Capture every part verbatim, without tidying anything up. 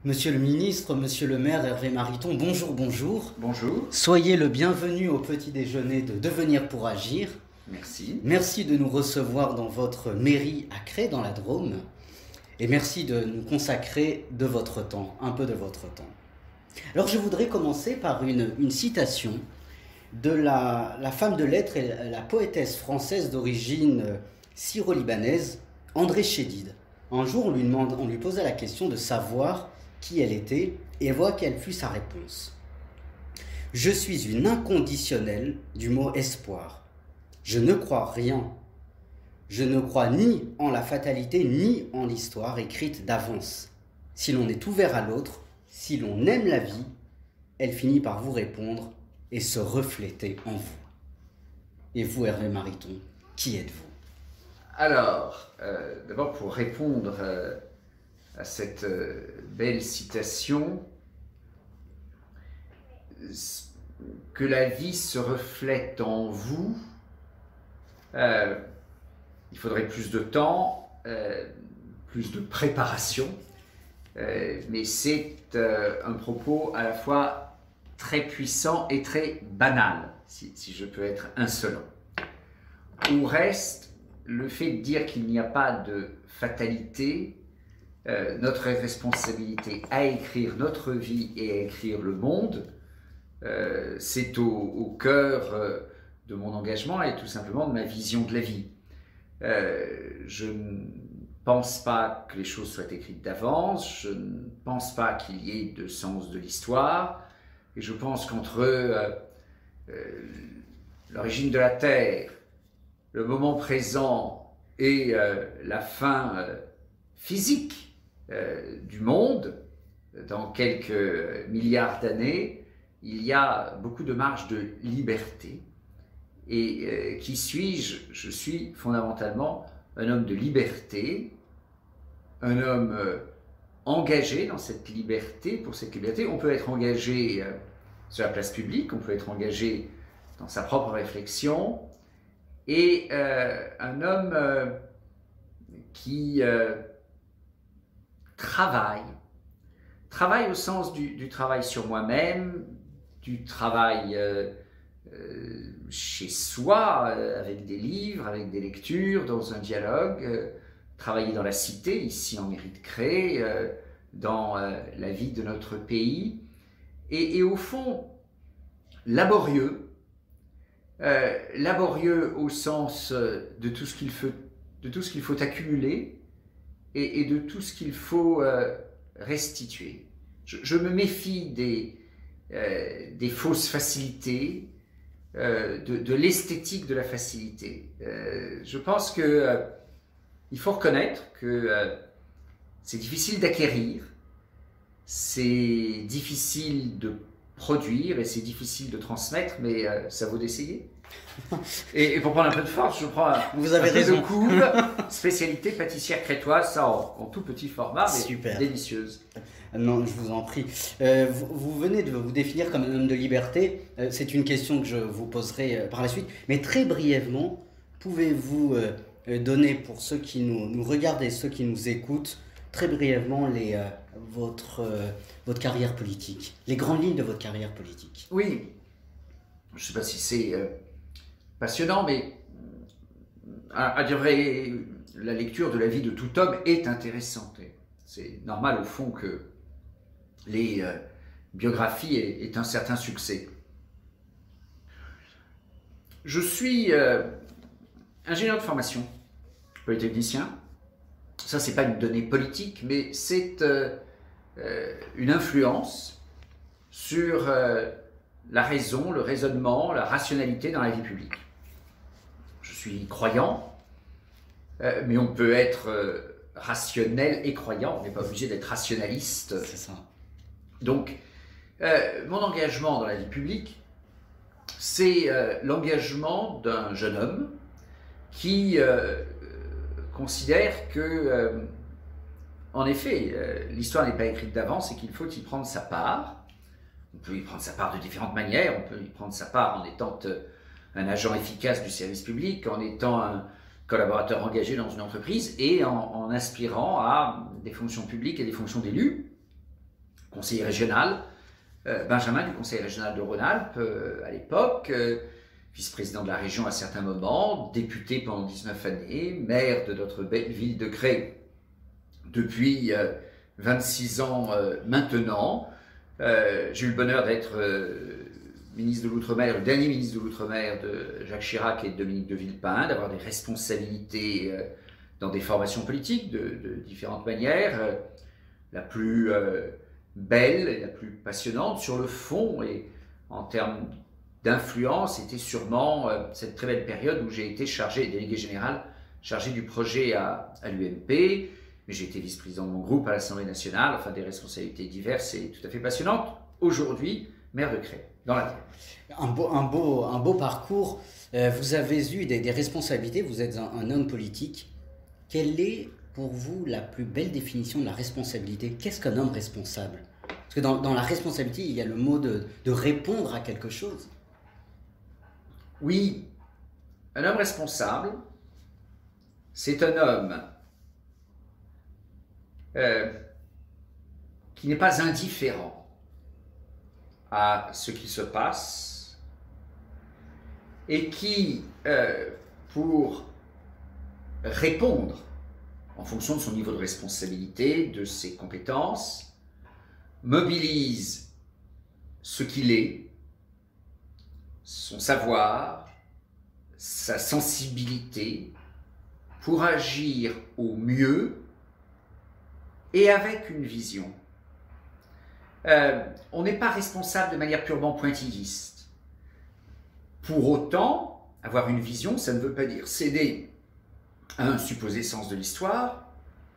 Monsieur le ministre, monsieur le maire Hervé Mariton, bonjour, bonjour. Bonjour. Soyez le bienvenu au petit déjeuner de Devenir pour agir. Merci. Merci de nous recevoir dans votre mairie à Crest, dans la Drôme. Et merci de nous consacrer de votre temps, un peu de votre temps. Alors je voudrais commencer par une, une citation de la, la femme de lettres et la poétesse française d'origine syro-libanaise, André Chédid. Un jour, on lui, demande, on lui posa la question de savoir qui elle était, et voit quelle fut sa réponse. « Je suis une inconditionnelle du mot espoir. Je ne crois rien. Je ne crois ni en la fatalité, ni en l'histoire écrite d'avance. Si l'on est ouvert à l'autre, si l'on aime la vie, elle finit par vous répondre et se refléter en vous. » Et vous, Hervé Mariton, qui êtes-vous? Alors, euh, d'abord pour répondre euh, à cette euh, belle citation, que la vie se reflète en vous, euh, il faudrait plus de temps, euh, plus de préparation, euh, mais c'est euh, un propos à la fois très puissant et très banal, si, si je peux être insolent. Où reste le fait de dire qu'il n'y a pas de fatalité, euh, notre responsabilité à écrire notre vie et à écrire le monde, euh, c'est au, au cœur euh, de mon engagement et tout simplement de ma vision de la vie. Euh, je ne pense pas que les choses soient écrites d'avance, je ne pense pas qu'il y ait de sens de l'histoire, et je pense qu'entre euh, euh, l'origine de la Terre, le moment présent et euh, la fin euh, physique euh, du monde, dans quelques milliards d'années, il y a beaucoup de marge de liberté. Et euh, qui suis-je? Je suis fondamentalement un homme de liberté, un homme euh, engagé dans cette liberté, pour cette liberté. On peut être engagé euh, sur la place publique, on peut être engagé dans sa propre réflexion, et euh, un homme euh, qui euh, travaille, travaille au sens du, du travail sur moi-même, du travail euh, euh, chez soi, euh, avec des livres, avec des lectures, dans un dialogue, euh, travailler dans la cité, ici en mairie de Crest, euh, dans euh, la vie de notre pays, et, et au fond, laborieux, Euh, laborieux au sens euh, de tout ce qu'il faut, de tout ce qu'il faut accumuler et, et de tout ce qu'il faut euh, restituer. Je, je me méfie des, euh, des fausses facilités, euh, de, de l'esthétique de la facilité. Euh, je pense que euh, il faut reconnaître que euh, c'est difficile d'acquérir, c'est difficile de produire et c'est difficile de transmettre, mais euh, ça vaut d'essayer. Et, et pour prendre un peu de force, je prends un, Vous avez un peu raison. de couve, spécialité pâtissière crétoise, ça en, en tout petit format, mais Super. délicieuse. Non, je vous en prie. Euh, vous, vous venez de vous définir comme un homme de liberté. Euh, c'est une question que je vous poserai euh, par la suite. Mais très brièvement, pouvez-vous euh, donner pour ceux qui nous, nous regardent et ceux qui nous écoutent, très brièvement, les, euh, votre, euh, votre carrière politique, les grandes lignes de votre carrière politique? Oui, je ne sais pas si c'est euh, passionnant, mais à, à dire vrai, la lecture de la vie de tout homme est intéressante. C'est normal au fond que les euh, biographies aient, aient un certain succès. Je suis euh, ingénieur de formation, polytechnicien. Ça, c'est pas une donnée politique, mais c'est euh, euh, une influence sur euh, la raison, le raisonnement, la rationalité dans la vie publique. Je suis croyant, euh, mais on peut être euh, rationnel et croyant, on n'est pas obligé d'être rationaliste. C'est ça. Donc, euh, mon engagement dans la vie publique, c'est euh, l'engagement d'un jeune homme qui euh, considère que, euh, en effet, euh, l'histoire n'est pas écrite d'avance et qu'il faut y prendre sa part. On peut y prendre sa part de différentes manières, on peut y prendre sa part en étant euh, un agent efficace du service public, en étant un collaborateur engagé dans une entreprise et en, en aspirant à des fonctions publiques et des fonctions d'élu. conseiller régional, euh, Benjamin du conseil régional de Rhône-Alpes euh, à l'époque, euh, vice-président de la région à certains moments, député pendant dix-neuf années, maire de notre belle ville de Cré depuis euh, vingt-six ans euh, maintenant. Euh, J'ai eu le bonheur d'être euh, ministre de l'Outre-mer, le dernier ministre de l'Outre-mer de Jacques Chirac et de Dominique de Villepin, d'avoir des responsabilités euh, dans des formations politiques de, de différentes manières. Euh, la plus euh, belle et la plus passionnante sur le fond et en termes d'influence était sûrement euh, cette très belle période où j'ai été chargé, délégué général, chargé du projet à, à l'U M P, mais j'ai été vice-président de mon groupe à l'Assemblée nationale, enfin des responsabilités diverses et tout à fait passionnantes. Aujourd'hui, maire de Cré, dans la Terre. Un beau, un beau, un beau parcours. Euh, vous avez eu des, des responsabilités, vous êtes un, un homme politique. Quelle est pour vous la plus belle définition de la responsabilité? Qu'est-ce qu'un homme responsable? Parce que dans, dans la responsabilité, il y a le mot de, de répondre à quelque chose. Oui, un homme responsable, c'est un homme euh, qui n'est pas indifférent à ce qui se passe et qui, euh, pour répondre en fonction de son niveau de responsabilité, de ses compétences, mobilise ce qu'il est, son savoir, sa sensibilité, pour agir au mieux et avec une vision. Euh, on n'est pas responsable de manière purement pointilliste. Pour autant, avoir une vision, ça ne veut pas dire céder à un supposé sens de l'histoire,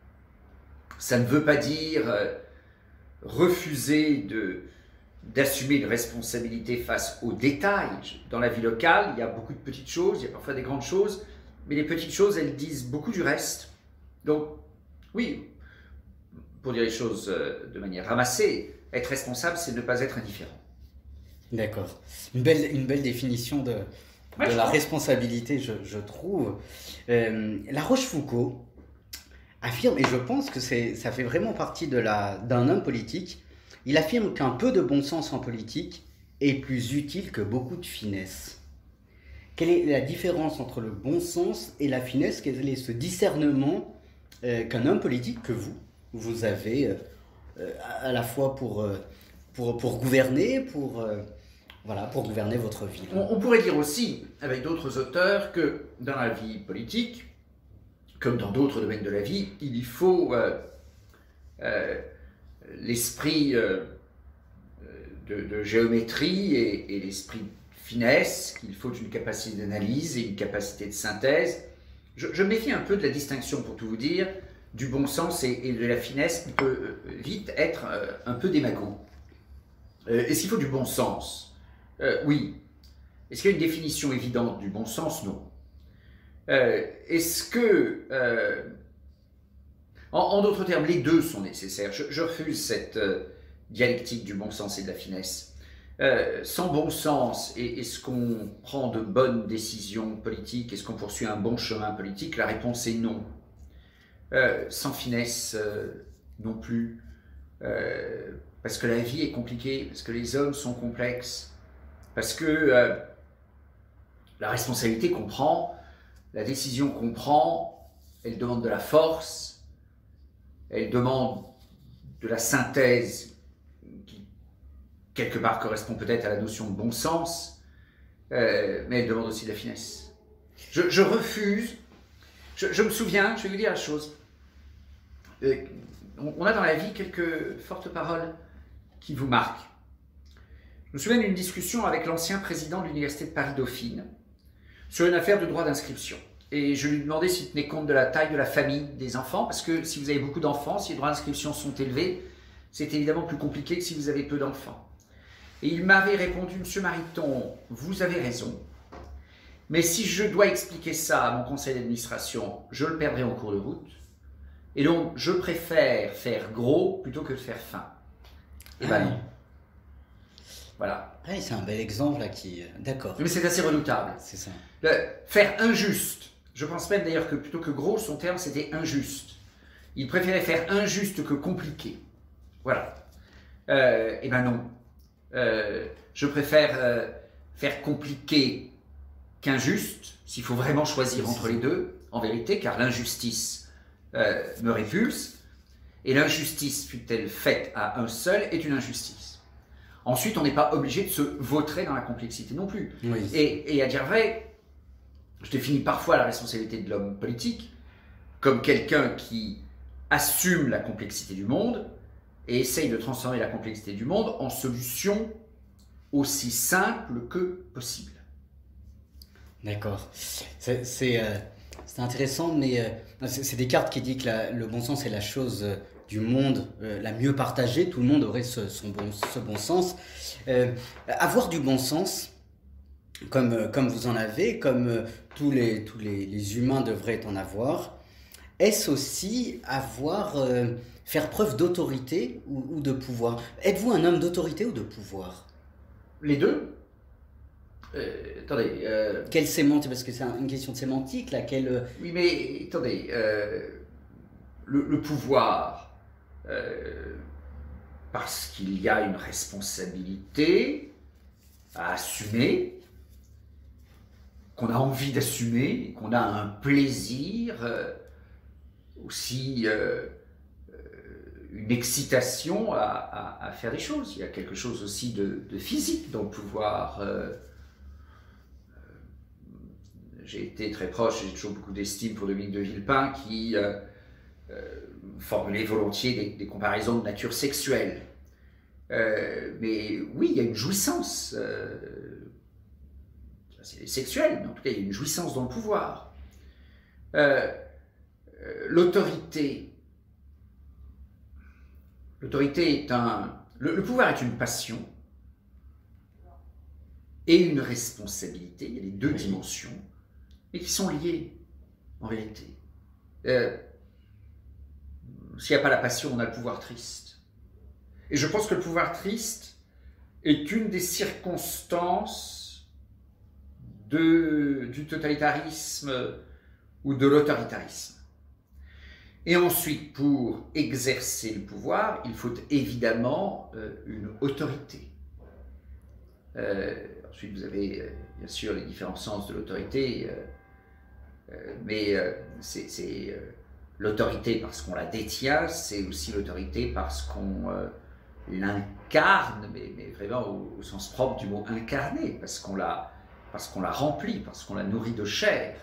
ça ne veut pas dire euh, refuser de, d'assumer une responsabilité face aux détails. Dans la vie locale, il y a beaucoup de petites choses, il y a parfois des grandes choses, mais les petites choses, elles disent beaucoup du reste. Donc, oui, pour dire les choses de manière ramassée, être responsable, c'est ne pas être indifférent. D'accord. Une belle, une belle définition de, Ouais, de je la pense. responsabilité, je, je trouve. Euh, La Rochefoucauld affirme, et je pense que c'est, ça fait vraiment partie de la, d'un homme politique, il affirme qu'un peu de bon sens en politique est plus utile que beaucoup de finesse. Quelle est la différence entre le bon sens et la finesse? Quel est ce discernement euh, qu'un homme politique, que vous, vous avez euh, euh, à la fois pour, euh, pour, pour gouverner, pour, euh, voilà, pour gouverner votre ville? On, on pourrait dire aussi, avec d'autres auteurs, que dans la vie politique, comme dans d'autres domaines de la vie, il faut euh, euh, l'esprit euh, de, de géométrie et, et l'esprit de finesse, qu'il faut une capacité d'analyse et une capacité de synthèse. Je, je me méfie un peu de la distinction, pour tout vous dire, du bon sens et, et de la finesse, qui peut vite être euh, un peu démago. Euh, Est-ce qu'il faut du bon sens? euh, Oui. Est-ce qu'il y a une définition évidente du bon sens? Non. Euh, Est-ce que... Euh, en en d'autres termes, les deux sont nécessaires. Je, je refuse cette euh, dialectique du bon sens et de la finesse. Euh, sans bon sens, et est-ce qu'on prend de bonnes décisions politiques? Est-ce qu'on poursuit un bon chemin politique? La réponse est non. Euh, sans finesse, euh, non plus. Euh, parce que la vie est compliquée, parce que les hommes sont complexes, parce que euh, la responsabilité qu'on prend, la décision qu'on prend, elle demande de la force, elle demande de la synthèse qui, quelque part, correspond peut-être à la notion de bon sens, euh, mais elle demande aussi de la finesse. Je, je refuse, je, je me souviens, je vais vous dire la chose, euh, on, on a dans la vie quelques fortes paroles qui vous marquent. Je me souviens d'une discussion avec l'ancien président de l'Université de Paris-Dauphine sur une affaire de droit d'inscription. Et je lui demandais s'il tenait compte de la taille de la famille des enfants, parce que si vous avez beaucoup d'enfants, si les droits d'inscription sont élevés, c'est évidemment plus compliqué que si vous avez peu d'enfants. Et il m'avait répondu: Monsieur Mariton, vous avez raison, mais si je dois expliquer ça à mon conseil d'administration, je le perdrai en cours de route, et donc je préfère faire gros plutôt que de faire fin. Et ben non. Voilà. Ah, c'est un bel exemple là qui... D'accord. Mais c'est assez redoutable. C'est ça. Le faire injuste. Je pense même d'ailleurs que plutôt que gros, son terme c'était injuste. Il préférait faire injuste que compliqué. Voilà. Euh, eh ben non. Euh, je préfère euh, faire compliqué qu'injuste, s'il faut vraiment choisir entre les deux, en vérité, car l'injustice euh, me répulse, et l'injustice, fût-elle faite à un seul, est une injustice. Ensuite, on n'est pas obligé de se vautrer dans la complexité non plus. Oui. Et, et à dire vrai, je définis parfois la responsabilité de l'homme politique comme quelqu'un qui assume la complexité du monde et essaye de transformer la complexité du monde en solution aussi simple que possible. D'accord. C'est c'est, euh, c'est intéressant, mais euh, c'est c'est Descartes qui dit que la- le bon sens est la chose euh, du monde euh, la mieux partagée. Tout le monde aurait ce, son bon, ce bon sens. Euh, avoir du bon sens, comme, euh, comme vous en avez, comme euh, tous, les, tous les, les humains devraient en avoir, est-ce aussi avoir, euh, faire preuve d'autorité ou, ou de pouvoir? Êtes-vous un homme d'autorité ou de pouvoir? Les deux euh, Attendez. Euh, Quelle sémantique? Parce que c'est un- une question de sémantique, laquelle... euh, oui, mais attendez. Euh, le, le pouvoir, euh, parce qu'il y a une responsabilité à assumer, qu'on a envie d'assumer, qu'on a un plaisir, euh, aussi euh, euh, une excitation à, à- à faire des choses. Il y a quelque chose aussi de, de physique dans le pouvoir. euh, J'ai été très proche, j'ai toujours beaucoup d'estime pour Dominique de Villepin qui euh, euh, formulait volontiers des, des comparaisons de nature sexuelle. Euh, mais oui, il y a une jouissance. Euh, c'est sexuel, mais en tout cas, il y a une jouissance dans le pouvoir. Euh, euh, L'autorité. L'autorité est un. Le, le pouvoir est une passion et une responsabilité. Il y a les deux dimensions, mais qui sont liées, en vérité. Euh, S'il n'y a pas la passion, on a le pouvoir triste. Et je pense que le pouvoir triste est une des circonstances de, du totalitarisme ou de l'autoritarisme. Et ensuite, pour exercer le pouvoir, il faut évidemment euh, une autorité. Euh, ensuite, vous avez euh, bien sûr les différents sens de l'autorité, euh, euh, mais euh, c'est euh, l'autorité parce qu'on la détient, c'est aussi l'autorité parce qu'on euh, l'incarne, mais, mais vraiment au, au sens propre du mot incarner, parce qu'on la, parce qu'on la remplit, parce qu'on la nourrit de chair.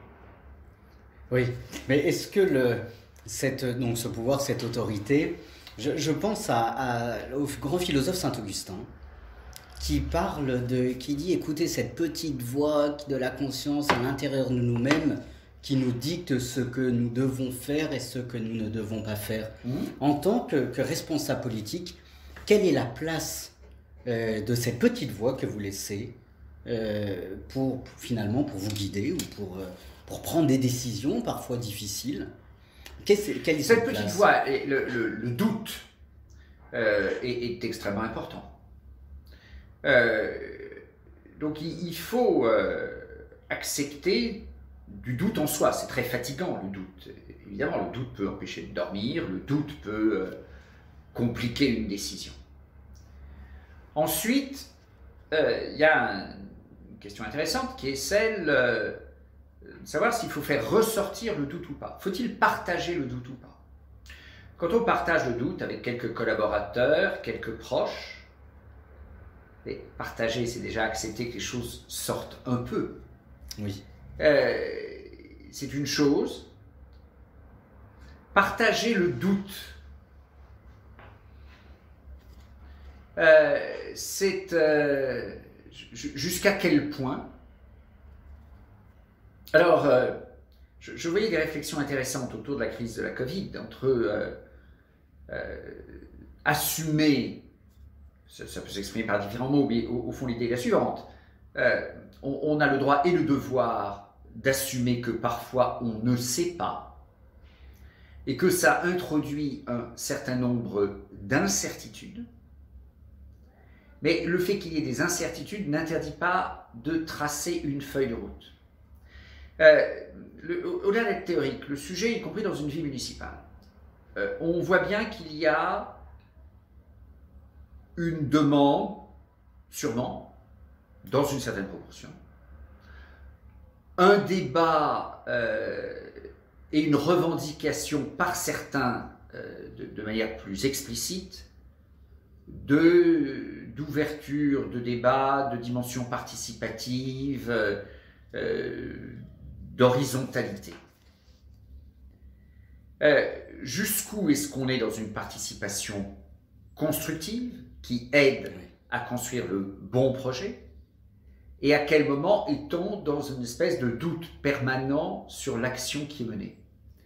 Oui, mais est-ce que le, cette, donc ce pouvoir, cette autorité, je, je pense à, à- au grand philosophe Saint-Augustin, qui parle de, qui dit, écoutez, cette petite voix de la conscience à l'intérieur de nous-mêmes, qui nous dicte ce que nous devons faire et ce que nous ne devons pas faire. Mmh. En tant que, que responsable politique, quelle est la place euh, de cette petite voix que vous laissez euh, pour, pour, finalement pour vous guider ou pour, euh, pour prendre des décisions parfois difficiles? Qu'est-ce- Quelle est Cette cette petite place? voix, et le, le- le doute euh, est, est extrêmement important. Euh, donc il, il faut euh, accepter du doute en soi. C'est très fatigant, le doute. Évidemment, le doute peut empêcher de dormir, le doute peut euh, compliquer une décision. Ensuite, euh, il y a un- une question intéressante qui est celle euh, de savoir s'il faut faire ressortir le doute ou pas. Faut-il partager le doute ou pas? Quand on partage le doute avec quelques collaborateurs, quelques proches, et partager, c'est déjà accepter que les choses sortent un peu. Oui. Euh, c'est une chose. Partager le doute, euh, c'est euh, jusqu'à quel point? Alors, euh, je, je voyais des réflexions intéressantes autour de la crise de la Covid, entre euh, euh, assumer, ça, ça peut s'exprimer par différents mots, mais au, au fond l'idée est la suivante. Euh, on, on a le droit et le devoir d'assumer que parfois on ne sait pas et que ça introduit un certain nombre d'incertitudes. Mais le fait qu'il y ait des incertitudes n'interdit pas de tracer une feuille de route. Euh, le- Au-delà d'être théorique, le sujet, y compris dans une vie municipale, euh, on voit bien qu'il y a, une demande, sûrement, dans une certaine proportion, un débat euh, et une revendication par certains euh, de, de manière plus explicite de d'ouverture, de débat, de dimension participative, euh, euh, d'horizontalité. Euh, jusqu'où est-ce qu'on est dans une participation constructive qui aide à construire le bon projet, et à quel moment est-on dans une espèce de doute permanent sur l'action qui est menée.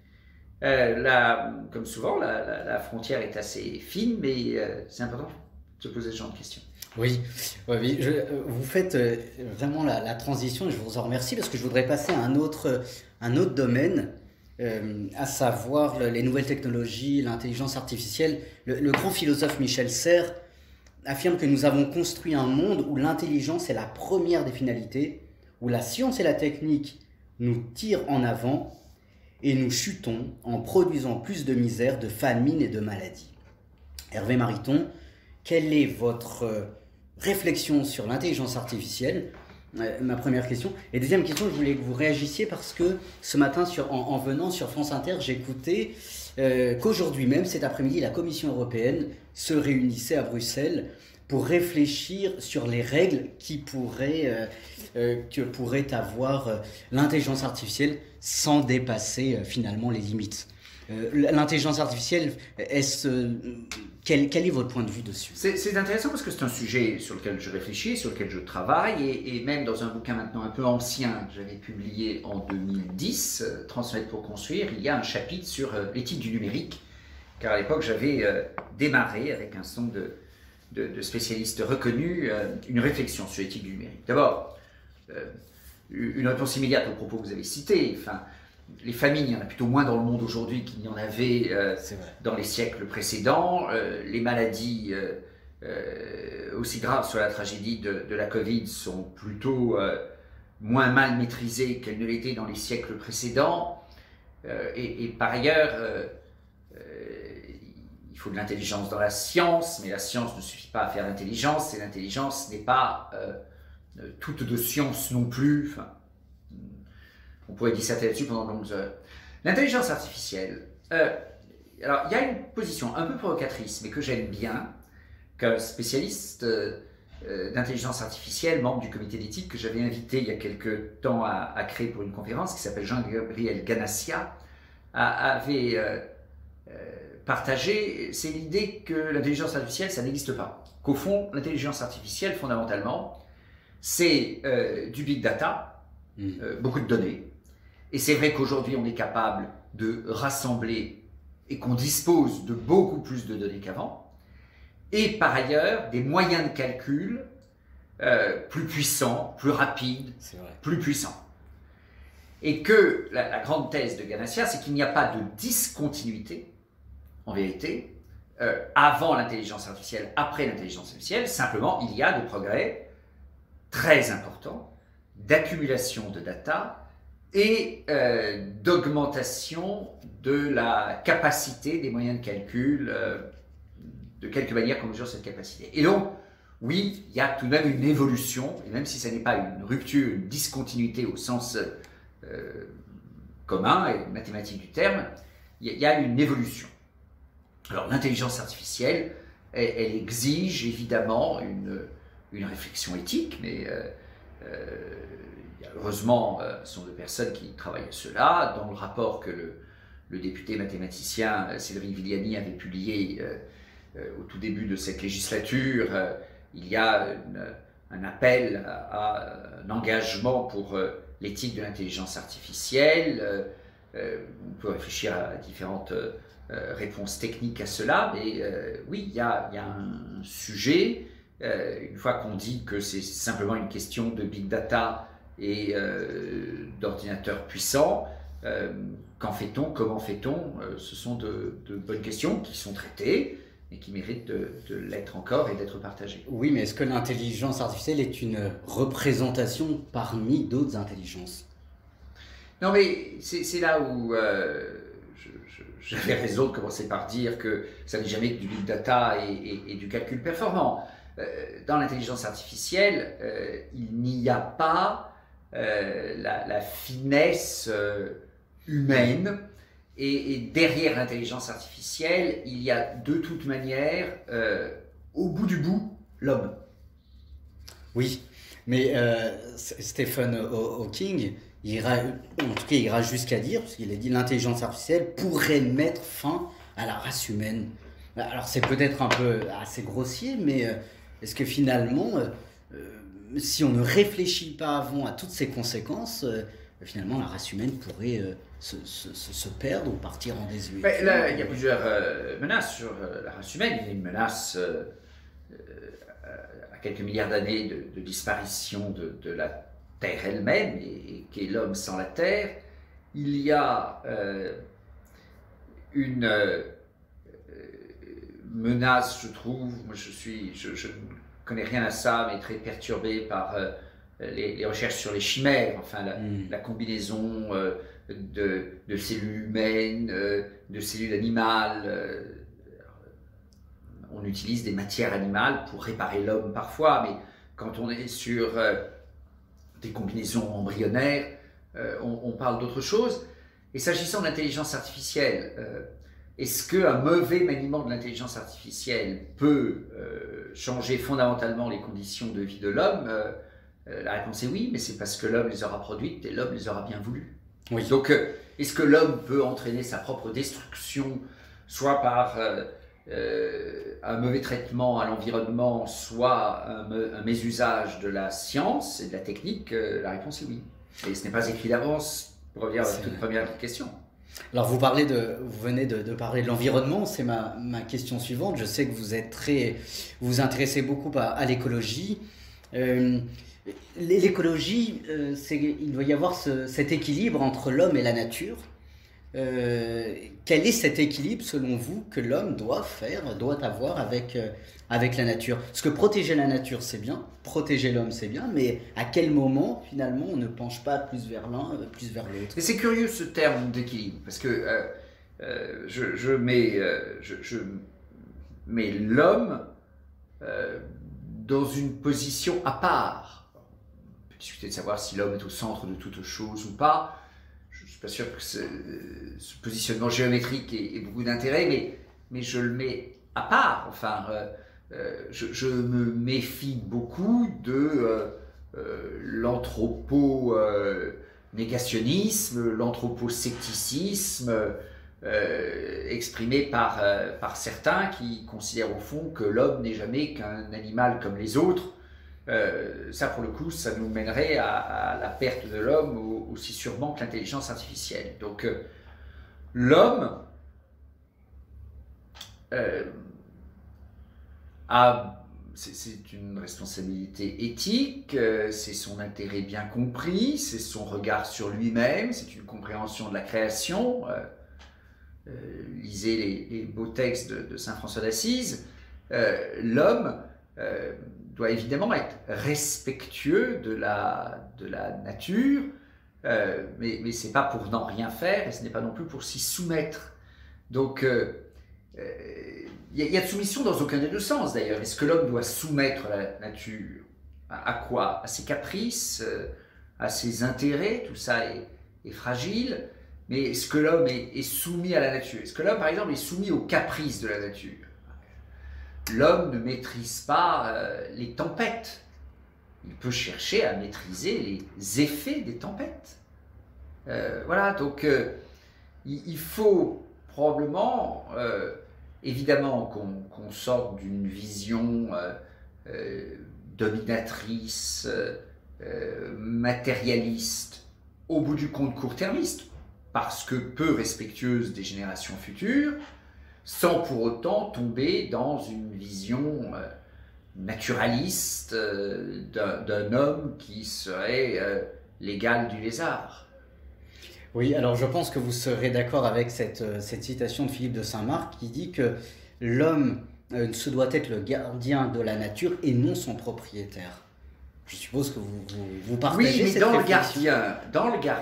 Euh, là, comme souvent, la, la, la frontière est assez fine, mais euh, c'est important de se poser ce genre de questions. Oui, oui je, vous faites vraiment la, la transition et je vous en remercie parce que je voudrais passer à un autre, un autre domaine, euh, à savoir les nouvelles technologies, l'intelligence artificielle. Le, le grand philosophe Michel Serres affirme que nous avons construit un monde où l'intelligence est la première des finalités, où la science et la technique nous tirent en avant et nous chutons en produisant plus de misère, de famine et de maladies. Hervé Mariton, quelle est votre réflexion sur l'intelligence artificielle? euh, Ma première question. Et deuxième question, je voulais que vous réagissiez parce que ce matin, sur, en, en venant sur France Inter, j'écoutais euh, qu'aujourd'hui même, cet après-midi, la Commission européenne se réunissait à Bruxelles pour réfléchir sur les règles qui pourraient, euh, euh, que pourrait avoir euh, l'intelligence artificielle sans dépasser euh, finalement les limites. Euh, l'intelligence artificielle, est-ce, euh, quel, quel est votre point de vue dessus? C'est, c'est intéressant parce que c'est un sujet sur lequel je réfléchis, sur lequel je travaille, et, et même dans un bouquin maintenant un peu ancien que j'avais publié en deux mille dix, euh, Transmettre pour construire, il y a un chapitre sur euh, l'éthique du numérique, car à l'époque j'avais euh, démarré avec un certain nombre de, de, de spécialistes reconnus euh, une réflexion sur l'éthique du numérique. D'abord, euh, une réponse immédiate aux propos que vous avez cités. Enfin, les famines, il y en a plutôt moins dans le monde aujourd'hui qu'il n'y en avait euh, dans les siècles précédents. Euh, les maladies euh, euh, aussi graves sur la tragédie de, de la Covid sont plutôt euh, moins mal maîtrisées qu'elles ne l'étaient dans les siècles précédents. Euh, et, et par ailleurs, euh, euh, il faut de l'intelligence dans la science, mais la science ne suffit pas à faire l'intelligence, et l'intelligence n'est pas euh, toute de science non plus. Enfin, on pourrait disserter là-dessus pendant de longues heures. L'intelligence artificielle, euh, alors il y a une position un peu provocatrice, mais que j'aime bien, qu'un spécialiste euh, euh, d'intelligence artificielle, membre du comité d'éthique, que j'avais invité il y a quelques temps à, à créer pour une conférence, qui s'appelle Jean-Gabriel Ganassia, a, avait euh, euh, partagé, c'est l'idée que l'intelligence artificielle, ça n'existe pas. Qu'au fond, l'intelligence artificielle, fondamentalement, c'est euh, du big data, mmh. euh, beaucoup de données. Et c'est vrai qu'aujourd'hui, on est capable de rassembler et qu'on dispose de beaucoup plus de données qu'avant. Et par ailleurs, des moyens de calcul euh, plus puissants, plus rapides, plus puissants. Et que la, la grande thèse de Ganassia, c'est qu'il n'y a pas de discontinuité, en vérité, euh, avant l'intelligence artificielle, après l'intelligence artificielle. Simplement, il y a des progrès très importants d'accumulation de data et euh, d'augmentation de la capacité des moyens de calcul, euh, de quelque manière qu'on mesure cette capacité. Et donc, oui, il y a tout de même une évolution, et même si ce n'est pas une rupture, une discontinuité au sens euh, commun et mathématique du terme, il y a une évolution. Alors l'intelligence artificielle, elle, elle exige évidemment une, une réflexion éthique, mais euh, euh, heureusement, euh, ce sont des personnes qui travaillent à cela. Dans le rapport que le, le député mathématicien euh, Cédric Villani avait publié euh, euh, au tout début de cette législature, euh, il y a une, un appel à, à un engagement pour euh, l'éthique de l'intelligence artificielle. Euh, euh, on peut réfléchir à différentes euh, réponses techniques à cela, mais euh, oui, il y, a, il y a un sujet. Euh, une fois qu'on dit que c'est simplement une question de big data et euh, d'ordinateurs puissants, euh, qu'en fait-on, comment fait-on? euh, Ce sont de, de bonnes questions qui sont traitées et qui méritent de, de l'être encore et d'être partagées. Oui, mais est-ce que l'intelligence artificielle est une représentation parmi d'autres intelligences? Non, mais c'est là où euh, j'avais raison de commencer par dire que ça n'est jamais que du big data et, et, et du calcul performant. Euh, dans l'intelligence artificielle, euh, il n'y a pas euh, la, la finesse euh, humaine, et, et derrière l'intelligence artificielle, il y a de toute manière, euh, au bout du bout, l'homme. Oui, mais euh, Stephen Hawking, il ira, en tout cas, il ira jusqu'à dire, parce qu'il a dit l'intelligence artificielle pourrait mettre fin à la race humaine. Alors c'est peut-être un peu assez grossier, mais euh, est-ce que finalement, euh, euh, si on ne réfléchit pas avant à toutes ces conséquences, euh, finalement la race humaine pourrait euh, se, se, se perdre ou partir en désuétude? Ben, là, il y a plusieurs euh, menaces sur euh, la race humaine. Il y a une menace euh, euh, à quelques milliards d'années de, de disparition de, de la Terre elle-même, et, et qu'est l'homme sans la Terre. Il y a euh, une euh, menace, je trouve, moi je suis, je, je ne connais rien à ça, mais très perturbé par euh, les, les recherches sur les chimères, enfin la, mm. la combinaison euh, de, de cellules humaines, euh, de cellules animales. Euh, on utilise des matières animales pour réparer l'homme parfois, mais quand on est sur euh, des combinaisons embryonnaires, euh, on, on parle d'autre chose. Et s'agissant de l'intelligence artificielle, euh, est-ce qu'un mauvais maniement de l'intelligence artificielle peut euh, changer fondamentalement les conditions de vie de l'homme? euh, euh, La réponse est oui, mais c'est parce que l'homme les aura produites et l'homme les aura bien voulues. Oui. Donc, euh, est-ce que l'homme peut entraîner sa propre destruction, soit par euh, euh, un mauvais traitement à l'environnement, soit un, un mésusage de la science et de la technique? euh, La réponse est oui. Et ce n'est pas écrit d'avance, pour revenir à votre toute première question. Alors vous, parlez de, vous venez de, de parler de l'environnement, c'est ma, ma question suivante. Je sais que vous êtes très, vous vous intéressez beaucoup à, à l'écologie. Euh, l'écologie, euh, c'est, il doit y avoir ce, cet équilibre entre l'homme et la nature. Euh, quel est cet équilibre selon vous que l'homme doit faire, doit avoir avec, euh, avec la nature? Parce que protéger la nature c'est bien, protéger l'homme c'est bien, mais à quel moment finalement on ne penche pas plus vers l'un, plus vers l'autre? Et c'est curieux ce terme d'équilibre, parce que euh, euh, je, je mets, euh, je, je mets l'homme euh, dans une position à part. On peut discuter de savoir si l'homme est au centre de toute chose ou pas. Je ne suis pas sûr que ce, ce positionnement géométrique ait, ait beaucoup d'intérêt, mais, mais je le mets à part. Enfin, euh, euh, je, je me méfie beaucoup de euh, euh, l'anthropo-négationnisme, euh, l'anthropo-scepticisme euh, exprimé par, euh, par certains qui considèrent au fond que l'homme n'est jamais qu'un animal comme les autres. Euh, ça, pour le coup, ça nous mènerait à, à la perte de l'homme aussi sûrement que l'intelligence artificielle. Donc, euh, l'homme euh, a, c'est une responsabilité éthique, euh, c'est son intérêt bien compris, c'est son regard sur lui-même, c'est une compréhension de la création. Euh, euh, lisez les, les beaux textes de, de saint François d'Assise. Euh, l'homme euh, doit évidemment être respectueux de la, de la nature, euh, mais, mais ce n'est pas pour n'en rien faire, et ce n'est pas non plus pour s'y soumettre. Donc, il euh, euh, y, y a de soumission dans aucun des deux sens d'ailleurs. Est-ce que l'homme doit soumettre la nature à, à quoi? À ses caprices, euh, à ses intérêts? Tout ça est, est fragile. Mais est-ce que l'homme est, est soumis à la nature? Est-ce que l'homme, par exemple, est soumis aux caprices de la nature? L'homme ne maîtrise pas euh, les tempêtes. Il peut chercher à maîtriser les effets des tempêtes. Euh, voilà, donc euh, il, il faut probablement, euh, évidemment, qu'on qu'on sorte d'une vision euh, euh, dominatrice, euh, matérialiste, au bout du compte court-termiste, parce que peu respectueuse des générations futures, sans pour autant tomber dans une vision euh, naturaliste euh, d'un homme qui serait euh, l'égal du lézard. Oui, alors je pense que vous serez d'accord avec cette, cette citation de Philippe de Saint-Marc qui dit que l'homme euh, se doit être le gardien de la nature et non son propriétaire. Je suppose que vous, vous, vous partagez oui, mais cette dans réflexion. le gardien, dans le gardien,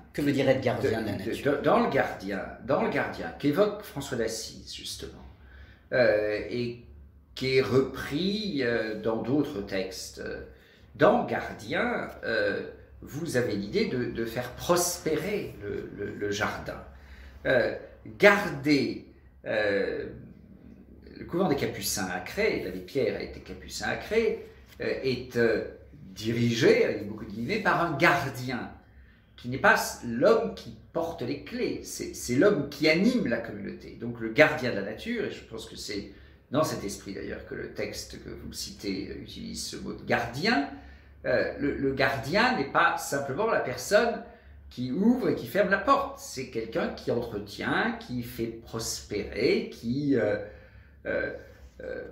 Que veut dire être gardien de, de la nature? de, Dans le Gardien, dans le Gardien, qu'évoque François d'Assise justement, euh, et qui est repris euh, dans d'autres textes. Dans le Gardien, euh, vous avez l'idée de, de faire prospérer le, le, le jardin. Euh, garder euh, le couvent des Capucins à Cré, l'abbé Pierre a été Capucin à Cré, euh, est euh, dirigé, avec beaucoup de guillemets, par un gardien, qui n'est pas l'homme qui porte les clés, c'est l'homme qui anime la communauté. Donc le gardien de la nature, et je pense que c'est dans cet esprit d'ailleurs que le texte que vous citez utilise ce mot de gardien, euh, le, le gardien n'est pas simplement la personne qui ouvre et qui ferme la porte, c'est quelqu'un qui entretient, qui fait prospérer, qui euh, euh, euh,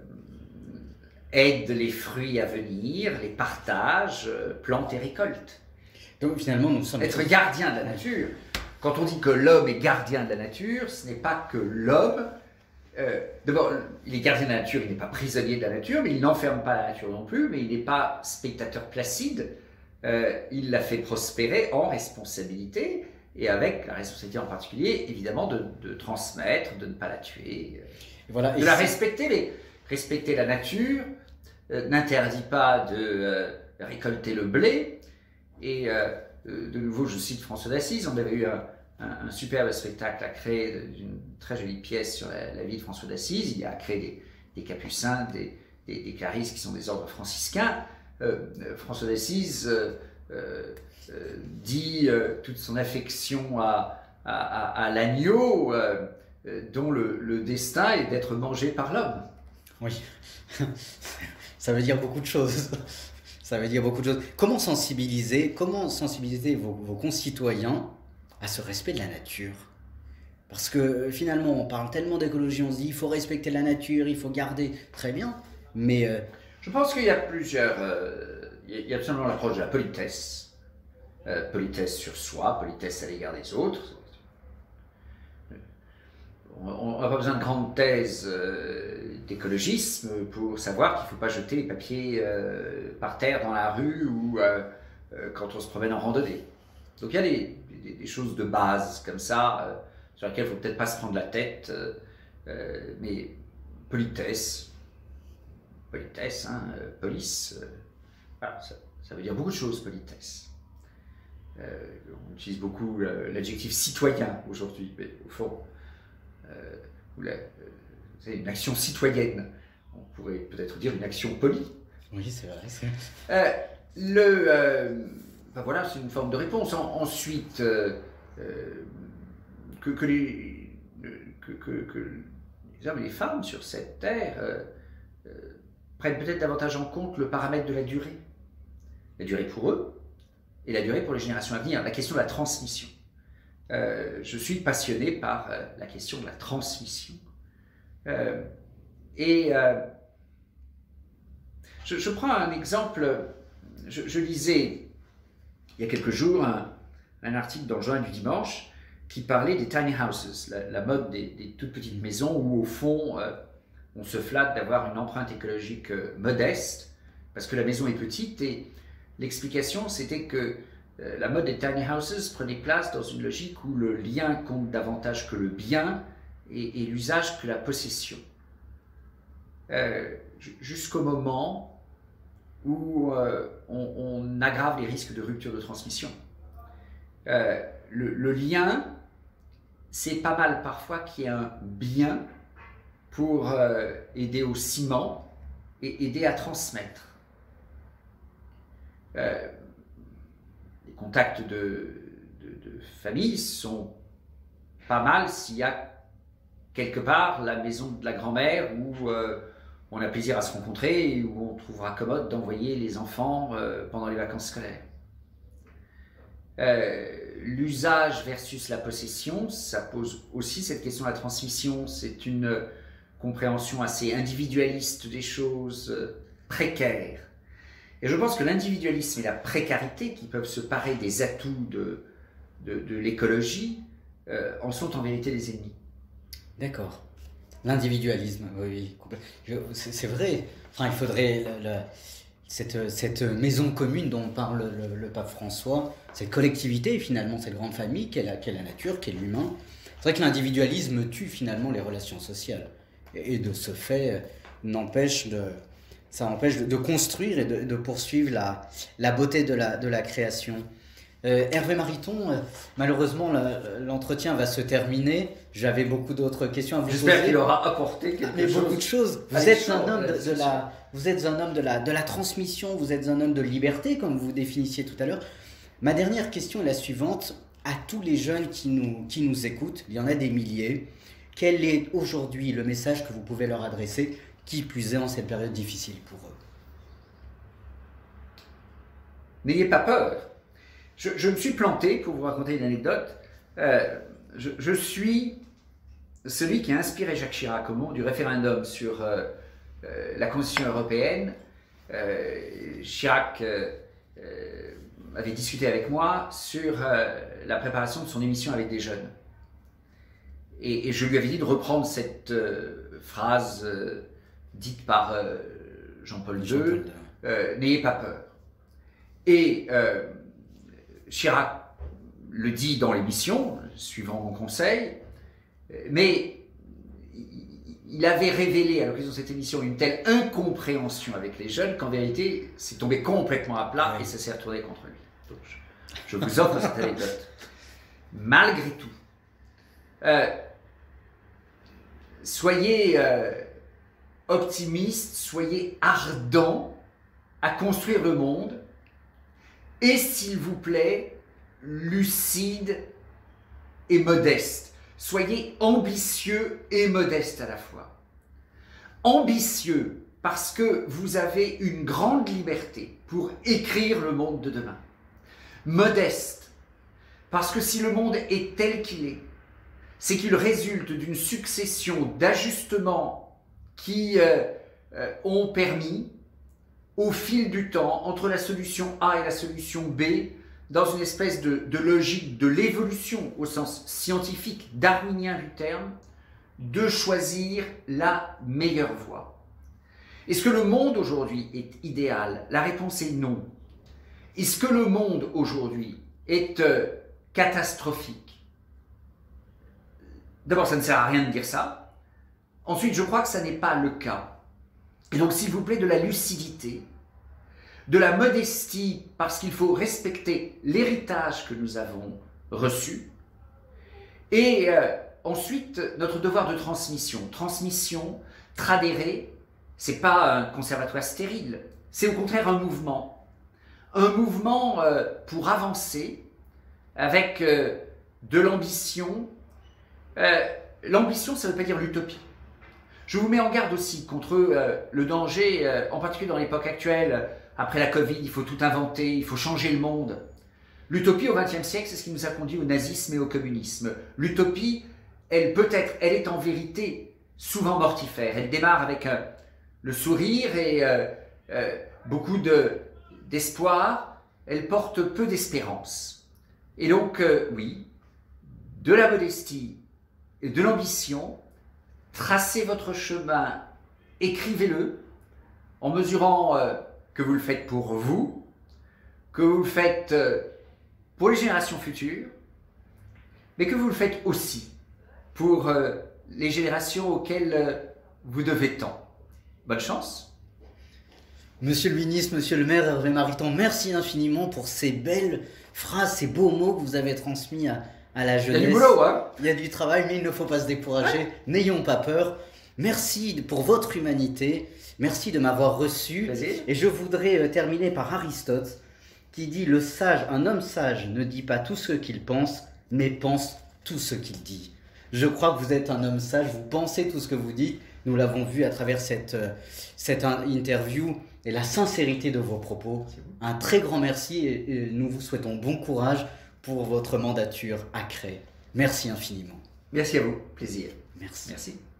aide les fruits à venir, les partage, euh, plante et récolte. Donc finalement, nous sommes... Être gardien de la nature, quand on dit que l'homme est gardien de la nature, ce n'est pas que l'homme... Euh, D'abord, il est gardien de la nature, il n'est pas prisonnier de la nature, mais il n'enferme pas la nature non plus, mais il n'est pas spectateur placide, euh, il la fait prospérer en responsabilité, et avec la responsabilité en particulier, évidemment, de, de transmettre, de ne pas la tuer, euh, voilà, de la respecter, mais respecter la nature euh, n'interdit pas de euh, récolter le blé, et euh, de nouveau, je cite François d'Assise, on avait eu un, un, un superbe spectacle à créer d'une très jolie pièce sur la, la vie de François d'Assise. Il a créé des, des capucins, des, des, des clarisses qui sont des ordres franciscains. Euh, François d'Assise euh, euh, dit euh, toute son affection à, à, à, à l'agneau, euh, dont le, le destin est d'être mangé par l'homme. Oui, ça veut dire beaucoup de choses. Ça veut dire beaucoup de choses. Comment sensibiliser, comment sensibiliser vos, vos concitoyens à ce respect de la nature? Parce que finalement, on parle tellement d'écologie, on se dit il faut respecter la nature, il faut garder, très bien, mais... Euh... Je pense qu'il y a plusieurs... Euh, il y a absolument l'approche de la politesse. Euh, politesse sur soi, politesse à l'égard des autres. On n'a pas besoin de grandes thèses euh, d'écologisme pour savoir qu'il ne faut pas jeter les papiers euh, par terre dans la rue ou euh, euh, quand on se promène en randonnée. Donc il y a des, des, des choses de base comme ça, euh, sur lesquelles il ne faut peut-être pas se prendre la tête, euh, euh, mais politesse, politesse, hein, euh, police, euh, voilà, ça, ça veut dire beaucoup de choses, politesse. Euh, on utilise beaucoup l'adjectif citoyen aujourd'hui, mais au fond, Euh, la, euh, une action citoyenne, on pourrait peut-être dire une action polie. Oui, c'est vrai. Euh, le, euh, ben voilà, c'est une forme de réponse. En, ensuite, euh, euh, que, que, les, que, que, que les hommes et les femmes sur cette terre euh, euh, prennent peut-être davantage en compte le paramètre de la durée. La durée pour eux et la durée pour les générations à venir. La question de la transmission. Euh, je suis passionné par euh, la question de la transmission. Euh, et euh, je, je prends un exemple, je, je lisais il y a quelques jours un, un article dans le Journal du Dimanche qui parlait des tiny houses, la, la mode des, des toutes petites maisons où au fond euh, on se flatte d'avoir une empreinte écologique euh, modeste parce que la maison est petite, et l'explication c'était que la mode des tiny houses prenait place dans une logique où le lien compte davantage que le bien et, et l'usage que la possession. Euh, Jusqu'au moment où euh, on, on aggrave les risques de rupture de transmission. Euh, le, le lien, c'est pas mal parfois qu'il y ait un bien pour euh, aider au ciment et aider à transmettre. Euh, Les contacts de, de, de famille sont pas mal s'il y a quelque part la maison de la grand-mère où euh, on a plaisir à se rencontrer et où on trouvera commode d'envoyer les enfants euh, pendant les vacances scolaires. Euh, L'usage versus la possession, ça pose aussi cette question de la transmission. C'est une compréhension assez individualiste des choses, euh, précaire. Et je pense que l'individualisme et la précarité, qui peuvent se parer des atouts de, de, de l'écologie, euh, en sont en vérité des ennemis. D'accord. L'individualisme, oui, oui. C'est vrai. Enfin, il faudrait, le, le, cette, cette maison commune dont parle le, le pape François, cette collectivité finalement, cette grande famille qu'est la, qu'est la nature, qu'est l'humain. C'est vrai que l'individualisme tue finalement les relations sociales. Et, et de ce fait, n'empêche de, ça empêche de, de construire et de, de poursuivre la, la beauté de la, de la création. Euh, Hervé Mariton, euh, malheureusement la, l'entretien va se terminer. J'avais beaucoup d'autres questions à vous J'espère poser. qu'il aura apporté quelque Mais chose. beaucoup de choses. Vous Allez, êtes chaud, un homme de, là, de la, vous êtes un homme de la, de la transmission. Vous êtes un homme de liberté, comme vous définissiez tout à l'heure. Ma dernière question est la suivante. À tous les jeunes qui nous, qui nous écoutent, il y en a des milliers. Quel est aujourd'hui le message que vous pouvez leur adresser, qui plus est en cette période difficile pour eux? N'ayez pas peur. Je, je me suis planté, pour vous raconter une anecdote. Euh, je, je suis celui qui a inspiré Jacques Chirac au moment du référendum sur euh, euh, la Constitution européenne. Euh, Chirac euh, euh, avait discuté avec moi sur euh, la préparation de son émission avec des jeunes. Et, et je lui avais dit de reprendre cette euh, phrase euh, dite par euh, Jean-Paul deux, euh, « N'ayez pas peur ». Et euh, Chirac le dit dans l'émission, suivant mon conseil, mais il avait révélé à l'occasion de cette émission une telle incompréhension avec les jeunes qu'en vérité, c'est tombé complètement à plat et ça s'est retourné contre lui. Donc, je, je vous offre cette anecdote. Malgré tout, euh, soyez euh, optimistes, soyez ardents à construire le monde et, s'il vous plaît, lucide et modeste. Soyez ambitieux et modeste à la fois. Ambitieux parce que vous avez une grande liberté pour écrire le monde de demain. Modeste parce que si le monde est tel qu'il est, c'est qu'il résulte d'une succession d'ajustements qui euh, euh, ont permis, au fil du temps, entre la solution A et la solution B, dans une espèce de, de logique de l'évolution au sens scientifique, darwinien du terme, de choisir la meilleure voie. Est-ce que le monde aujourd'hui est idéal? La réponse est non. Est-ce que le monde aujourd'hui est euh, catastrophique? D'abord, ça ne sert à rien de dire ça. Ensuite, je crois que ça n'est pas le cas. Et donc, s'il vous plaît, de la lucidité, de la modestie, parce qu'il faut respecter l'héritage que nous avons reçu, et euh, ensuite notre devoir de transmission. Transmission, tradérer, c'est pas un conservatoire stérile, c'est au contraire un mouvement. Un mouvement euh, pour avancer avec euh, de l'ambition. Euh, l'ambition, ça ne veut pas dire l'utopie. Je vous mets en garde aussi contre euh, le danger, euh, en particulier dans l'époque actuelle. Après la Covid, il faut tout inventer, il faut changer le monde. L'utopie au vingtième siècle, c'est ce qui nous a conduit au nazisme et au communisme. L'utopie, elle peut être, elle est en vérité souvent mortifère. Elle démarre avec euh, le sourire et euh, euh, beaucoup de, d'espoir. Elle porte peu d'espérance. Et donc, euh, oui, de la modestie et de l'ambition, tracez votre chemin, écrivez-le, en mesurant euh, que vous le faites pour vous, que vous le faites euh, pour les générations futures, mais que vous le faites aussi pour euh, les générations auxquelles euh, vous devez tant. Bonne chance. Monsieur le ministre, monsieur le maire Hervé Mariton, merci infiniment pour ces belles phrases, ces beaux mots que vous avez transmis à, à la jeunesse. Il y a du boulot, hein? Il y a du travail, mais il ne faut pas se décourager. Ouais. N'ayons pas peur. Merci pour votre humanité. Merci de m'avoir reçu. Plaisir. Et je voudrais terminer par Aristote, qui dit « Le sage, un homme sage ne dit pas tout ce qu'il pense, mais pense tout ce qu'il dit. » Je crois que vous êtes un homme sage, vous pensez tout ce que vous dites. Nous l'avons vu à travers cette, cette interview et la sincérité de vos propos. Un très grand merci et nous vous souhaitons bon courage pour votre mandature à Cré. Merci infiniment. Merci à vous. Plaisir. Merci. Merci.